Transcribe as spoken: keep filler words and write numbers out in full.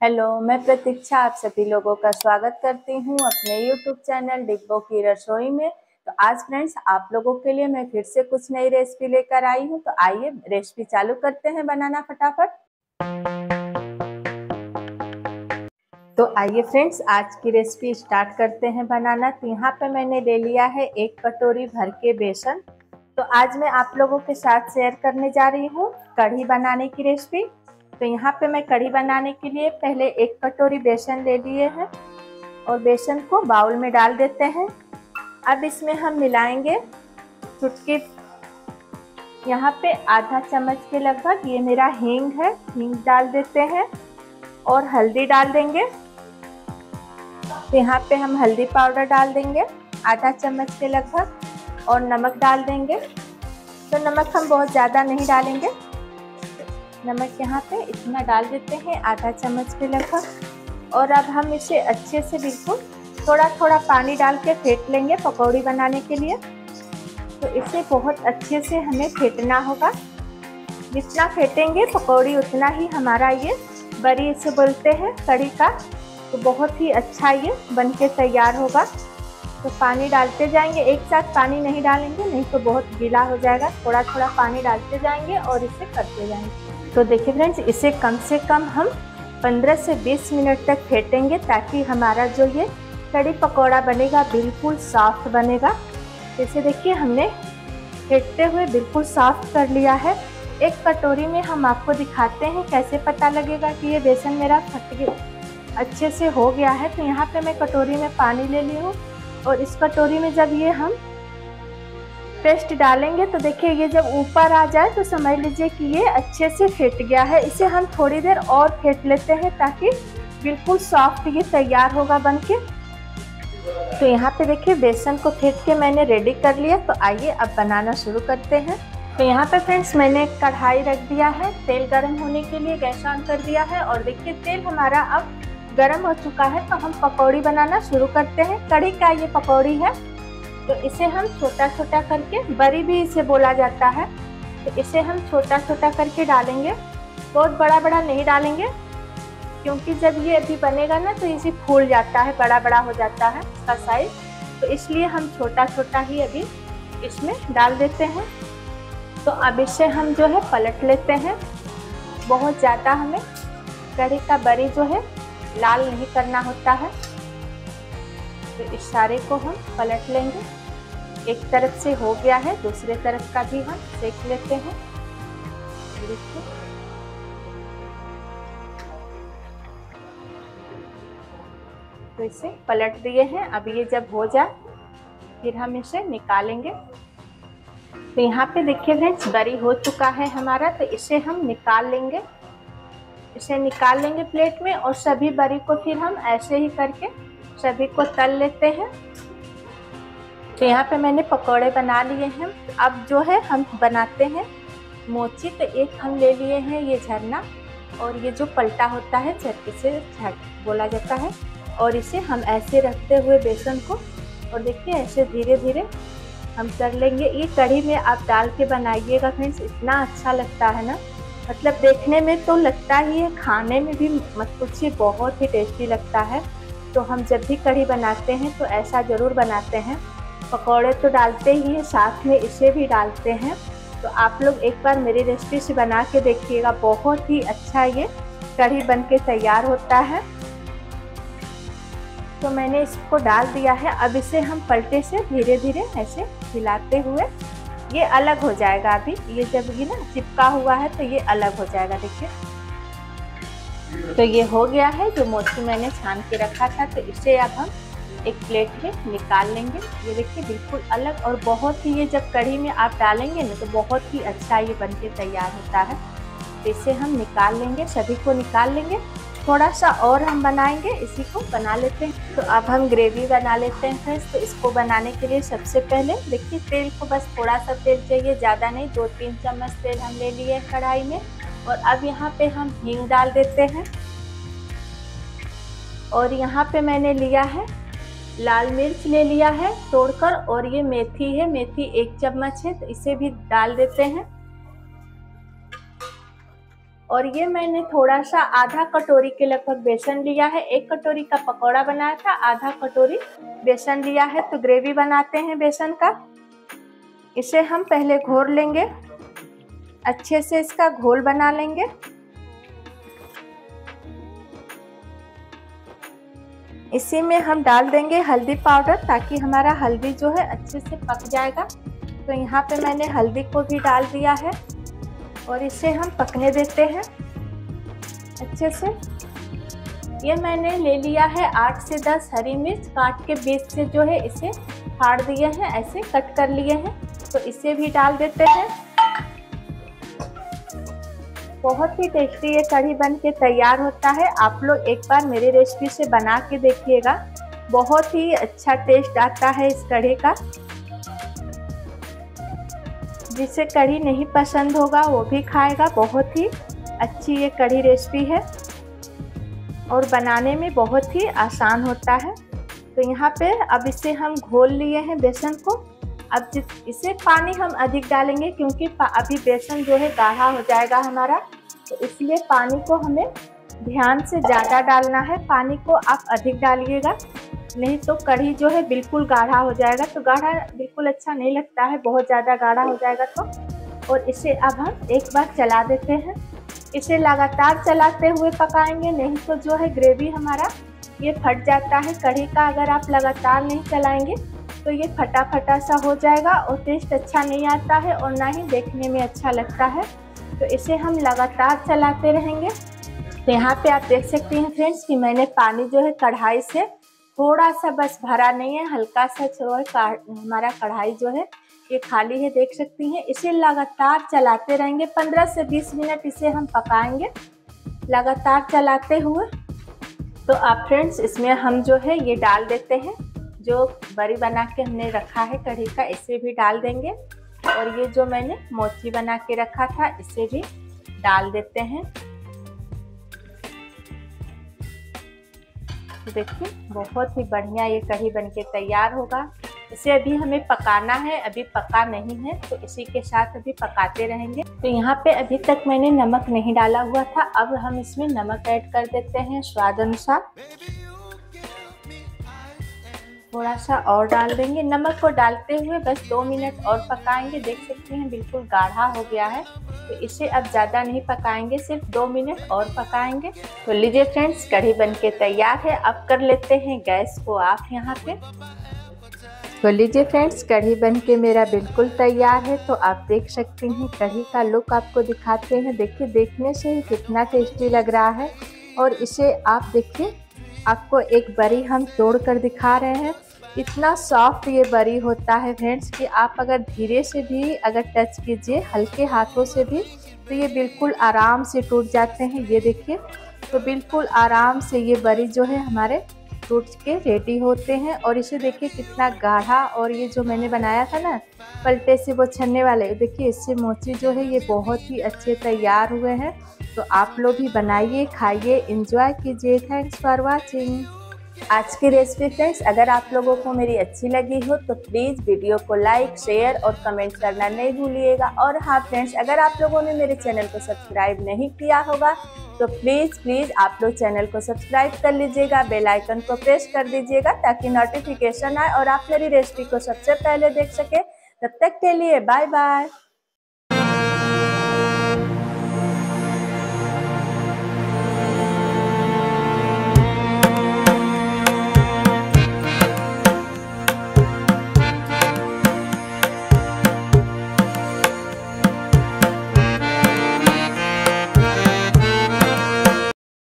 Hello, मैं प्रतीक्षा आप सभी लोगों का स्वागत करती हूँ अपने यूट्यूब चैनल डिब्बों की रसोई में। तो आज फ्रेंड्स आप लोगों के लिए मैं फिर से कुछ नई रेसिपी लेकर आई हूँ। तो आइए रेसिपी चालू करते हैं बनाना फटाफट। तो आइए फ्रेंड्स आज की रेसिपी स्टार्ट करते हैं बनाना। तो यहाँ पे मैंने ले लिया है एक कटोरी भर के बेसन। तो आज मैं आप लोगों के साथ शेयर करने जा रही हूँ कढ़ी बनाने की रेसिपी। तो यहाँ पे मैं कढ़ी बनाने के लिए पहले एक कटोरी बेसन ले लिए हैं और बेसन को बाउल में डाल देते हैं। अब इसमें हम मिलाएंगे चुटकी, यहाँ पे आधा चम्मच के लगभग ये मेरा हींग है, हींग डाल देते हैं और हल्दी डाल देंगे। तो यहाँ पे हम हल्दी पाउडर डाल देंगे आधा चम्मच के लगभग और नमक डाल देंगे। तो नमक हम बहुत ज़्यादा नहीं डालेंगे, नमक यहाँ पे इतना डाल देते हैं आधा चम्मच के लगभग। और अब हम इसे अच्छे से बिल्कुल थोड़ा थोड़ा पानी डाल के फेंट लेंगे पकौड़ी बनाने के लिए। तो इसे बहुत अच्छे से हमें फेंटना होगा, जितना फेंटेंगे पकौड़ी उतना ही हमारा ये बरी इसे बोलते हैं कढ़ी का, तो बहुत ही अच्छा ये बन के तैयार होगा। तो पानी डालते जाएंगे, एक साथ पानी नहीं डालेंगे नहीं तो बहुत गीला हो जाएगा। थोड़ा थोड़ा पानी डालते जाएंगे और इसे करते जाएंगे। तो देखिए फ्रेंड्स इसे कम से कम हम पंद्रह से बीस मिनट तक फेंटेंगे ताकि हमारा जो ये कढ़ी पकौड़ा बनेगा बिल्कुल सॉफ्ट बनेगा। इसे देखिए हमने फेंटते हुए बिल्कुल सॉफ्ट कर लिया है। एक कटोरी में हम आपको दिखाते हैं कैसे पता लगेगा कि ये बेसन मेरा फट गया अच्छे से हो गया है। तो यहाँ पे मैं कटोरी में पानी ले ली हूँ और इस कटोरी में जब ये हम पेस्ट डालेंगे तो देखिए ये जब ऊपर आ जाए तो समझ लीजिए कि ये अच्छे से फेंट गया है। इसे हम थोड़ी देर और फेंट लेते हैं ताकि बिल्कुल सॉफ्ट ये तैयार होगा बनके। तो यहाँ पे देखिए बेसन को फेंट के मैंने रेडी कर लिया। तो आइए अब बनाना शुरू करते हैं। तो यहाँ पे फ्रेंड्स मैंने कढ़ाई रख दिया है, तेल गर्म होने के लिए गैस ऑन कर दिया है और देखिए तेल हमारा अब गर्म हो चुका है। तो हम पकौड़ी बनाना शुरू करते हैं। कढ़ी का ये पकौड़ी है तो इसे हम छोटा छोटा करके, बरी भी इसे बोला जाता है, तो इसे हम छोटा छोटा करके डालेंगे। बहुत बड़ा बड़ा नहीं डालेंगे क्योंकि जब ये अभी बनेगा ना तो इसे फूल जाता है, बड़ा बड़ा हो जाता है इसका साइज। तो इसलिए हम छोटा छोटा ही अभी इसमें डाल देते हैं। तो अब इसे हम जो है पलट लेते हैं। बहुत ज़्यादा हमें कढ़ी का बरी जो है लाल नहीं करना होता है। तो इस सारे को हम पलट लेंगे। एक तरफ से हो गया है, दूसरे तरफ का भी हम सेक लेते हैं। देखिए तो इसे पलट दिए हैं। अब ये जब हो जाए फिर हम इसे निकालेंगे। तो यहाँ पे देखिए फ्रेंड्स बरी हो चुका है हमारा, तो इसे हम निकाल लेंगे। इसे निकाल लेंगे प्लेट में और सभी बरी को फिर हम ऐसे ही करके सभी को तल लेते हैं। तो यहाँ पे मैंने पकौड़े बना लिए हैं। अब जो है हम बनाते हैं मोची। तो एक हम ले लिए हैं ये झरना और ये जो पलटा होता है चरखी से झट बोला जाता है। और इसे हम ऐसे रखते हुए बेसन को और देखिए ऐसे धीरे धीरे हम कर लेंगे। ये कढ़ी में आप डाल के बनाइएगा फ्रेंड्स, इतना अच्छा लगता है ना, मतलब देखने में तो लगता ही है, खाने में भी मत पूछिए बहुत ही टेस्टी लगता है। तो हम जब भी कढ़ी बनाते हैं तो ऐसा ज़रूर बनाते हैं। पकौड़े तो डालते ही हैं, साथ में इसे भी डालते हैं। तो आप लोग एक बार मेरी रेसिपी से बना के देखिएगा, बहुत ही अच्छा ये कढ़ी बन के तैयार होता है। तो मैंने इसको डाल दिया है। अब इसे हम पलटे से धीरे धीरे ऐसे हिलाते हुए ये अलग हो जाएगा। अभी ये जब ये ना चिपका हुआ है तो ये अलग हो जाएगा। देखिए तो ये हो गया है जो मोची मैंने छान के रखा था। तो इसे अब हम एक प्लेट में निकाल लेंगे। ये देखिए बिल्कुल अलग, और बहुत ही ये जब कढ़ी में आप डालेंगे ना तो बहुत ही अच्छा ये बन के तैयार होता है। तो इसे हम निकाल लेंगे, सभी को निकाल लेंगे। थोड़ा सा और हम बनाएंगे, इसी को बना लेते हैं। तो अब हम ग्रेवी बना लेते हैं फ्रेंड्स। तो इसको बनाने के लिए सबसे पहले देखिए तेल को बस थोड़ा सा तेल चाहिए, ज़्यादा नहीं, दो तीन चम्मच तेल हम ले लिए कढ़ाई में। और अब यहाँ पे हम हींग डाल देते हैं। और यहाँ पे मैंने लिया है लाल मिर्च ले लिया है तोड़कर, और ये मेथी है, मेथी एक चम्मच है, तो इसे भी डाल देते हैं। और ये मैंने थोड़ा सा आधा कटोरी के लगभग बेसन लिया है। एक कटोरी का पकौड़ा बनाया था, आधा कटोरी बेसन लिया है। तो ग्रेवी बनाते हैं बेसन का। इसे हम पहले घोल लेंगे, अच्छे से इसका घोल बना लेंगे। इसी में हम डाल देंगे हल्दी पाउडर, ताकि हमारा हल्दी जो है अच्छे से पक जाएगा। तो यहाँ पे मैंने हल्दी को भी डाल दिया है और इसे हम पकने देते हैं अच्छे से। ये मैंने ले लिया है आठ से दस हरी मिर्च, काट के बीच से जो है इसे फाड़ दिए हैं, ऐसे कट कर लिए हैं। तो इसे भी डाल देते हैं। बहुत ही टेस्टी ये कढ़ी बन के तैयार होता है। आप लोग एक बार मेरी रेसिपी से बना के देखिएगा, बहुत ही अच्छा टेस्ट आता है इस कढ़ी का। जिसे कढ़ी नहीं पसंद होगा वो भी खाएगा। बहुत ही अच्छी ये कढ़ी रेसिपी है और बनाने में बहुत ही आसान होता है। तो यहाँ पे अब इसे हम घोल लिए हैं बेसन को। अब इसे पानी हम अधिक डालेंगे, क्योंकि अभी बेसन जो है गाढ़ा हो जाएगा हमारा। तो इसलिए पानी को हमें ध्यान से ज़्यादा डालना है। पानी को आप अधिक डालिएगा, नहीं तो कढ़ी जो है बिल्कुल गाढ़ा हो जाएगा। तो गाढ़ा बिल्कुल अच्छा नहीं लगता है, बहुत ज़्यादा गाढ़ा हो जाएगा तो। और इसे अब हम एक बार चला देते हैं। इसे लगातार चलाते हुए पकाएंगे, नहीं तो जो है ग्रेवी हमारा ये फट जाता है कढ़ी का। अगर आप लगातार नहीं चलाएंगे तो ये फटा फटा सा हो जाएगा और टेस्ट अच्छा नहीं आता है और ना ही देखने में अच्छा लगता है। तो इसे हम लगातार चलाते रहेंगे। तो यहाँ पे आप देख सकती हैं फ्रेंड्स कि मैंने पानी जो है कढ़ाई से थोड़ा सा बस भरा नहीं है, हल्का सा जो है हमारा कढ़ाई जो है ये खाली है, देख सकती हैं। इसे लगातार चलाते रहेंगे, पंद्रह से बीस मिनट इसे हम पकाएंगे लगातार चलाते हुए। तो आप फ्रेंड्स इसमें हम जो है ये डाल देते हैं, जो बड़ी बना के हमने रखा है कढ़ी का, इसे भी डाल देंगे। और ये जो मैंने मोची बना के रखा था इसे भी डाल देते हैं। देखिए बहुत ही बढ़िया ये कढ़ी बनके तैयार होगा। इसे अभी हमें पकाना है, अभी पका नहीं है, तो इसी के साथ अभी पकाते रहेंगे। तो यहाँ पे अभी तक मैंने नमक नहीं डाला हुआ था, अब हम इसमें नमक ऐड कर देते हैं स्वाद अनुसार। थोड़ा सा और डाल देंगे। नमक को डालते हुए बस दो मिनट और पकाएंगे। देख सकते हैं बिल्कुल गाढ़ा हो गया है, तो इसे अब ज़्यादा नहीं पकाएंगे, सिर्फ दो मिनट और पकाएंगे। तो लीजिए फ्रेंड्स कढ़ी बनके तैयार है। अब कर लेते हैं गैस को ऑफ यहाँ पे। तो लीजिए फ्रेंड्स कढ़ी बनके मेरा बिल्कुल तैयार है। तो आप देख सकती हैं कढ़ी का लुक आपको दिखाते हैं। देखिए देखने से ही कितना टेस्टी लग रहा है। और इसे आप देखिए, आपको एक बरी हम तोड़ कर दिखा रहे हैं। इतना सॉफ्ट ये बरी होता है फ्रेंड्स कि आप अगर धीरे से भी अगर टच कीजिए, हल्के हाथों से भी, तो ये बिल्कुल आराम से टूट जाते हैं। ये देखिए, तो बिल्कुल आराम से ये बरी जो है हमारे टूट के रेडी होते हैं। और इसे देखिए कितना गाढ़ा, और ये जो मैंने बनाया था ना पलटे से वो छन्ने वाले, देखिए इससे मोची जो है ये बहुत ही अच्छे तैयार हुए हैं। तो आप लोग भी बनाइए, खाइए, एंजॉय कीजिए। थैंक्स फॉर वाचिंग आज की रेसिपी फ्रेंड्स। अगर आप लोगों को मेरी अच्छी लगी हो तो प्लीज़ वीडियो को लाइक, शेयर और कमेंट करना नहीं भूलिएगा। और हाँ फ्रेंड्स, अगर आप लोगों ने मेरे चैनल को सब्सक्राइब नहीं किया होगा तो प्लीज़ प्लीज़ आप लोग चैनल को सब्सक्राइब कर लीजिएगा, बेल आइकन को प्रेस कर दीजिएगा, ताकि नोटिफिकेशन आए और आप मेरी रेसिपी को सबसे पहले देख सके। तब तक के लिए बाय बाय।